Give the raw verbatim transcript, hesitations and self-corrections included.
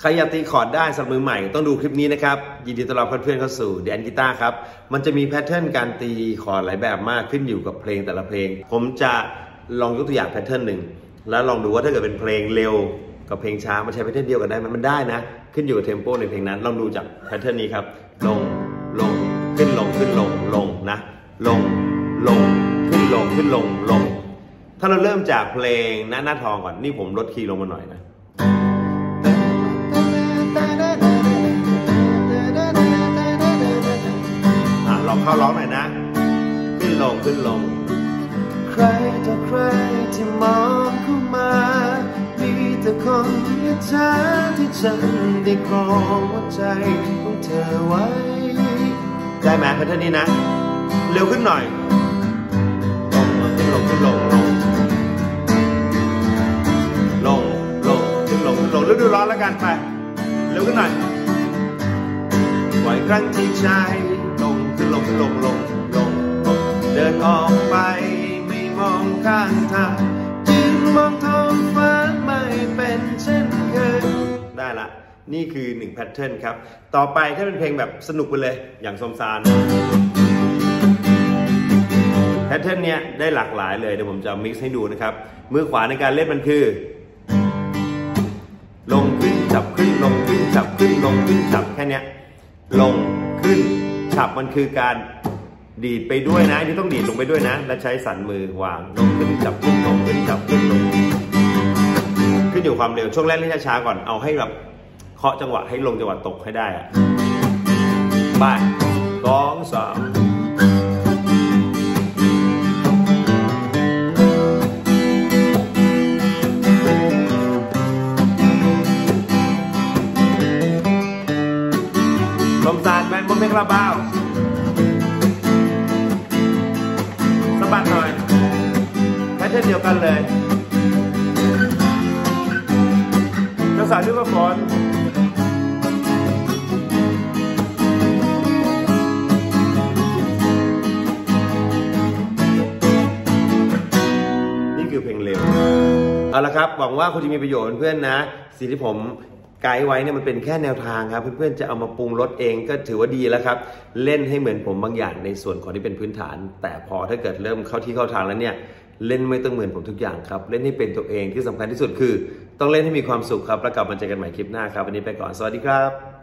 ใครอยากตีคอร์ดได้สำหรับมือใหม่ต้องดูคลิปนี้นะครับยินดีต้อนรับเพื่อนๆเข้าสู่ The Ant Guitar ครับมันจะมีแพทเทิร์นการตีคอร์ดหลายแบบมากขึ้นอยู่กับเพลงแต่ละเพลงผมจะลองยกตัวอย่างแพทเทิร์นหนึ่งแล้วลองดูว่าถ้าเกิดเป็นเพลงเร็วกับเพลงช้ามันใช้แพทเทิร์นเดียวกันได้ไหมมันได้นะขึ้นอยู่กับเทมโปในเพลงนั้นลองดูจากแพทเทิร์นนี้ครับลงลงขึ้นลงขึ้นลงลงนะลงลงขึ้นลงขึ้นลงลงถ้าเราเริ่มจากเพลงหน้าหน้าทองก่อนนี่ผมลดคีย์ลงมาหน่อยนะลองเข้าร้องหน่อยนะขึ้นลงขึ้นลงใครต่อใครที่มองเข้ามามีแต่คนอิจฉาที่ฉันได้ครองหัวใจของเธอไว้ได้ไหมแพทเทิร์นนี้นะเร็วขึ้นหน่อยลงขึ้นลงขึ้นลงลงลงขึ้นลงขึ้นลงฤดูร้อนแล้วกันไปเร็วขึ้นหน่อยปล่อยครั้งที่ใจลงขึ้นลงขึ้นลงลงลงเดินออกไปไม่มองข้างทางยืนมองท้องฟ้าไม่เป็นเช่นเคยได้ละนี่คือหนึ่งแพทเทิร์นครับต่อไปถ้าเป็นเพลงแบบสนุกไปเลยอย่างสมสารแพทเทิร์นเนี้ยได้หลากหลายเลยเดี๋ยวผมจะมิกซ์ให้ดูนะครับมือขวาในการเล่นมันคือลงขึ้นจับขึ้นลงขึ้นจับขึ้นลงขึ้นจับแค่เนี้ยลงขึ้นฉับมันคือการดีดไปด้วยนะที่ต้องดีดลงไปด้วยนะและใช้สันมือวางลงขึ้นจับขึ้นลงขึ้นจับขึ้นลงขึ้นอยู่ความเร็วช่วงแรกเล่นช้าๆก่อนเอาให้แบบเคาะจังหวะให้ลงจังหวะตกให้ได้อะบ้านสองสามลมสาดแมนบนเพลงคาราบาวสะบัดหน่อยแพทเทิร์นเดียวกันเลยเจ้าสาวชื่อว่าฝนนี่คือเพลงเร็วเอาละครับหวังว่าคุณจะมีประโยชน์เพื่อนนะสิ่งที่ผมไกด์ไว้เนี่ยมันเป็นแค่แนวทางครับเพื่อนๆจะเอามาปรุงรสเองก็ถือว่าดีแล้วครับเล่นให้เหมือนผมบางอย่างในส่วนของที่เป็นพื้นฐานแต่พอถ้าเกิดเริ่มเข้าที่เข้าทางแล้วเนี่ยเล่นไม่ต้องเหมือนผมทุกอย่างครับเล่นให้เป็นตัวเองที่สำคัญที่สุดคือต้องเล่นให้มีความสุขครับแล้วกลับมาเจอกันใหม่คลิปหน้าครับวันนี้ไปก่อนสวัสดีครับ